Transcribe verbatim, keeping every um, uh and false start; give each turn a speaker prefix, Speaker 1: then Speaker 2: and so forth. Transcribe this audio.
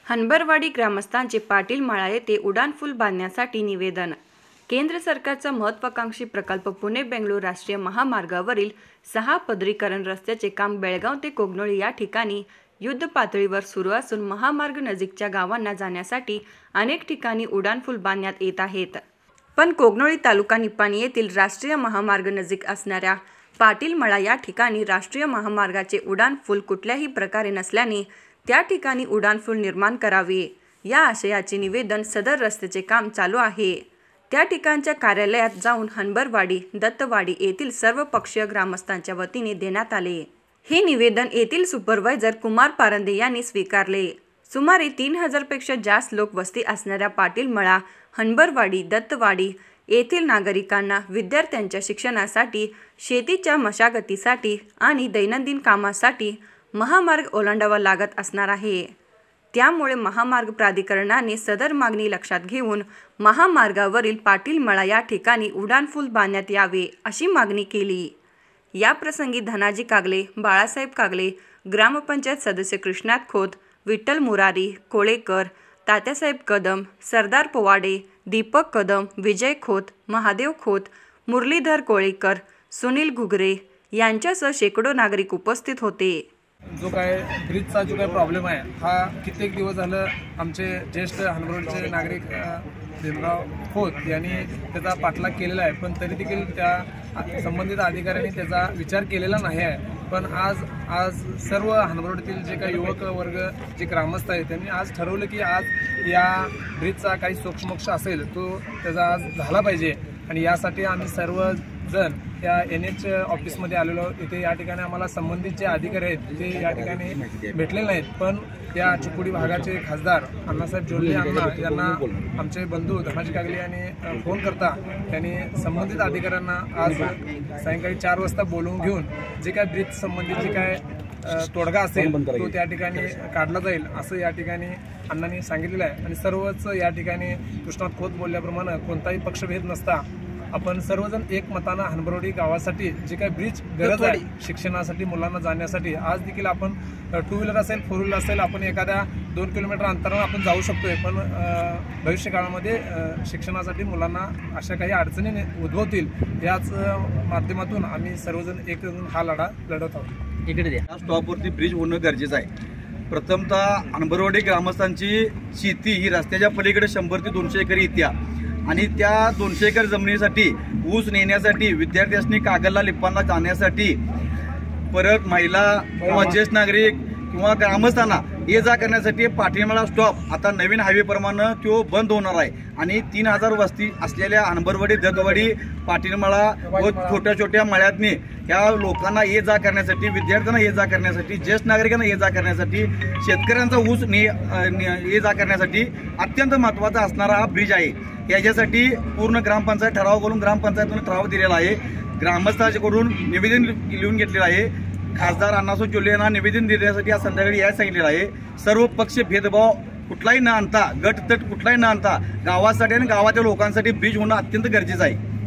Speaker 1: हनबरवाडी ग्रामस्थांचे पाटील मळा येथे उड्डाणपूल बांधण्यासाठी निवेदन। केंद्र सरकारचा महत्त्वाकांक्षी प्रकल्प पुणे बेंगळूर राष्ट्रीय महामार्गावरील सहा पदरीकरण रस्त्याचे काम बेळगाव ते कोगनोळी या ठिकाणी युद्ध पातळीवर सुरू असून महामार्ग नजीकच्या गावांना जाण्यासाठी अनेक ठिकाणी उड्डाणपूल बांधण्यात येत आहेत। पण कोगनोळी तालुका निपाणी येथील राष्ट्रीय महामार्ग नजीक असणाऱ्या पाटील मळा या ठिकाणी राष्ट्रीय महामार्गाचे उड्डाणपूल कुठल्याही प्रकारे नसल्याने त्या ठिकाणी उड्डाणपूल निर्माण करावे या आशयाचे निवेदन सदर रस्त्याचे काम चालू आहे त्या ठिकाणच्या कार्यालयात जाऊन हनबरवाडी दत्तवाडी येथील सर्व पक्षीय ग्रामस्थांच्या वतीने देण्यात आले। हे निवेदन येथील सुपरवायझर कुमार पारंदे यांनी स्वीकारले। सुमारे तीन हजार पेक्षा जास्त लोक वस्ती असणाऱ्या पाटील मळा हनबरवाडी दत्तवाडी येथील नागरिकांना विद्यार्थ्यांच्या शिक्षणासाठी, शेतीच्या मशागतीसाठी आणि दैनंदिन कामासाठी महामार्ग ओलांडावा लागत असणार आहे। त्यामुळे महामार्ग प्राधिकरणाने सदर मागणी लक्षात घेऊन महामार्गावरील पाटील मळा या ठिकाणी उड्डाणपूल बांधण्यात यावे अशी मागणी केली। या प्रसंगी धनाजी कागले, बाळासाहेब कागले, ग्रामपंचायत सदस्य कृष्णात खोत, विठ्ठल मुरारी कोळेकर, तात्यासाहेब कदम, सरदार पोवाडे, दीपक कदम, विजय खोत, महादेव खोत, मुरलीधर कोळेकर, सुनील घुगरे यांच्यासह शेकडो नागरिक उपस्थित होते।
Speaker 2: जो काय ब्रिजचा जो काय प्रॉब्लेम आहे हा कित्येक दिवस झालं आमचे ज्येष्ठ हनबरवाडीचे नागरिक भीमराव खोत यांनी त्याचा पाठलाग केलेला आहे, पण तरी देखील त्या संबंधित अधिकाऱ्यांनी त्याचा विचार केलेला नाही आहे। पण आज आज सर्व हनबरवाडीतील जे काही युवक वर्ग जे ग्रामस्थ आहेत त्यांनी आज ठरवलं की आज या ब्रिजचा काही सोक्षमोक्ष असेल तो त्याचा आज झाला पाहिजे आणि यासाठी आम्ही सर्वजण या एन एच ऑफिसमध्ये आलेलो। इथे या ठिकाणी आम्हाला संबंधित जे अधिकारी आहेत ते या ठिकाणी भेटलेले नाहीत, पण या चिकोडी भागाचे खासदार अण्णासाहेब जोल्ले अण्णा यांना आमचे बंधू धनाजी कागले यांनी फोन करता त्यांनी संबंधित अधिकाऱ्यांना आज सायंकाळी चार वाजता बोलवून घेऊन जे काय ब्रिज संबंधित जे काय तोडगा असेल तो त्या ठिकाणी काढला जाईल असं या ठिकाणी अण्णांनी सांगितलेलं आहे। आणि सर्वच या ठिकाणी कृष्णात खोत बोलल्याप्रमाणे कोणताही पक्षभेद नसता आपण सर्वजण एक मतानं हनबरवाडी गावासाठी जे काही ब्रिज गरज आहे शिक्षणासाठी, मुलांना जाण्यासाठी, आज देखील आपण टू व्हीलर असेल फोर व्हीलर असेल आपण एखाद्या दोन किलोमीटर अंतरावर आपण जाऊ शकतोय, पण भविष्य काळामध्ये शिक्षणासाठी मुलांना अशा काही अडचणी उद्भवतील याच माध्यमातून आम्ही सर्वजण एक हा लढा लढत आहोत।
Speaker 3: इकडे द्या स्टॉपवरती ब्रिज होणं गरजेचं आहे। प्रथमतः हनबरवाडी ग्रामस्थांची शेती ही रस्त्याच्या पलीकडे शंभर ते दोनशे एकर इत्या आणि त्या दोनशे एकर जमिनीसाठी ऊस नेण्यासाठी, विद्यार्थ्यांनी कागलला लिप्पांना जाण्यासाठी, परत महिला किंवा ज्येष्ठ नागरिक किंवा ग्रामस्थांना ये जा करण्यासाठी पाटीलमळा स्टॉप आता नवीन हायवे प्रमाणे तो बंद होणार आहे आणि तीन हजार वस्ती असलेल्या हनबरवाडी दत्तवाडी पाटीलमळा व छोट्या छोट्या मळ्यातनी या लोकांना ये जा करण्यासाठी, विद्यार्थ्यांना ये जा करण्यासाठी, ज्येष्ठ नागरिकांना ये जा करण्यासाठी, शेतकऱ्यांचा ऊस ने ये जा करण्यासाठी अत्यंत महत्त्वाचा असणारा हा ब्रिज आहे। याच्यासाठी पूर्ण ग्रामपंचायत ठराव करून ग्रामपंचायतीने ठराव दिलेला आहे, ग्रामस्थांकडून निवेदन लिहून घेतलेलं आहे, खासदार अण्णासाहेब जोल्ले यांना निवेदन देण्यासाठी आज संध्याकाळी यायला सांगितलेलं आहे। सर्व पक्ष भेदभाव कुठलाही न आणता, गट तट कुठलाही न आणता गावासाठी आणि गावाच्या लोकांसाठी ब्रिज होणं अत्यंत गरजेचं आहे।